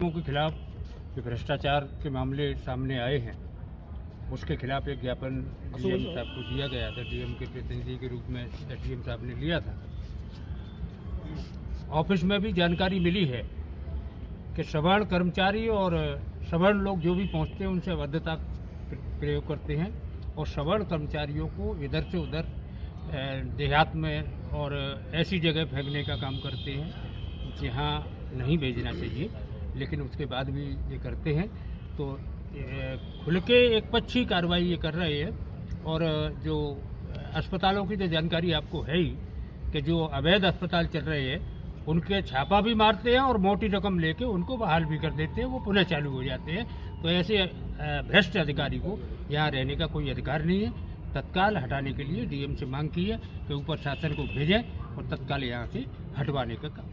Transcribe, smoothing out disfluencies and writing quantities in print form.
के खिलाफ जो भ्रष्टाचार के मामले सामने आए हैं उसके खिलाफ एक ज्ञापन डीएम साहब को दिया गया था। डीएम के प्रतिनिधि के रूप में एसडीएम साहब ने लिया था। ऑफिस में भी जानकारी मिली है कि सवर्ण कर्मचारी और सवर्ण लोग जो भी पहुंचते हैं उनसे अभद्रता प्रयोग करते हैं और सवर्ण कर्मचारियों को इधर से उधर देहात में और ऐसी जगह फेंकने का काम करते हैं जहां नहीं भेजना चाहिए, लेकिन उसके बाद भी ये करते हैं। तो खुल के एक पक्षी कार्रवाई ये कर रहे हैं। और जो अस्पतालों की तो जानकारी आपको है ही कि जो अवैध अस्पताल चल रहे हैं उनके छापा भी मारते हैं और मोटी रकम लेके उनको बहाल भी कर देते हैं, वो पुनः चालू हो जाते हैं। तो ऐसे भ्रष्ट अधिकारी को यहाँ रहने का कोई अधिकार नहीं है। तत्काल हटाने के लिए डीएम से मांग की है कि ऊपर शासन को भेजें और तत्काल यहाँ से हटवाने का काम